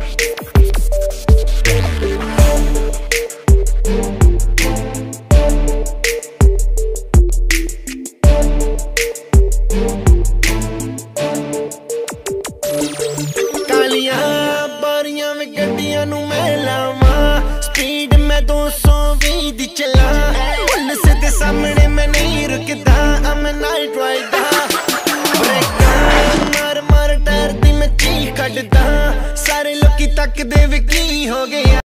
गड्डियां नू मैं लावा स्पीड में 220 दी चला पुलिस दे सामने मैं नहीं रुकदा मैं नाइट राइडर ब्रेक मार मार टायर दी मैं चीख कड्डदा सारे लोकी तकदे वे की हो गया।